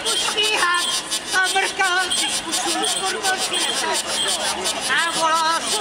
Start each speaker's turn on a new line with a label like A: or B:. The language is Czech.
A: trošku štíhat a mrkal si kusu, kurva si a volá